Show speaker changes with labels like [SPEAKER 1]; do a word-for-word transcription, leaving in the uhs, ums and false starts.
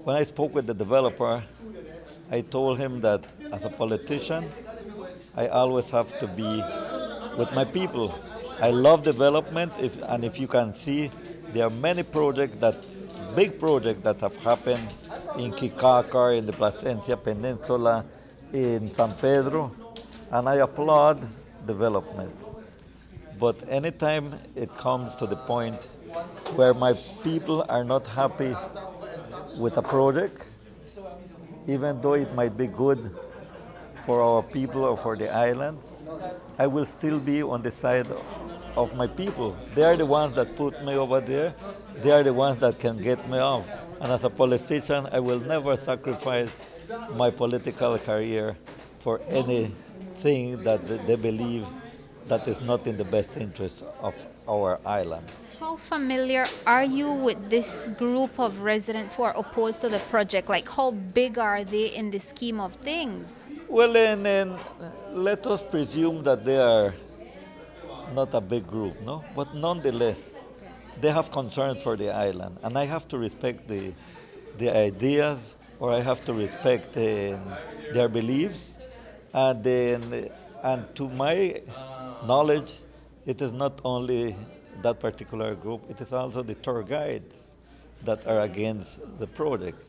[SPEAKER 1] When I spoke with the developer, I told him that as a politician, I always have to be with my people. I love development, if, and if you can see, there are many projects that, big projects that have happened in Kikacar, in the Placencia Peninsula, in San Pedro, and I applaud development. But anytime it comes to the point where my people are not happy with a project, even though it might be good for our people or for the island, I will still be on the side of my people. They are the ones that put me over there. They are the ones that can get me off. And as a politician, I will never sacrifice my political career for anything that they believe that is not in the best interest of our island.
[SPEAKER 2] How familiar are you with this group of residents who are opposed to the project? Like, how big are they in the scheme of things?
[SPEAKER 1] Well, and, and let us presume that they are not a big group, no? But nonetheless, they have concerns for the island, and I have to respect the, the ideas, or I have to respect uh, their beliefs, and then, and to my knowledge, it is not only that particular group, it is also the tour guides that are against the project.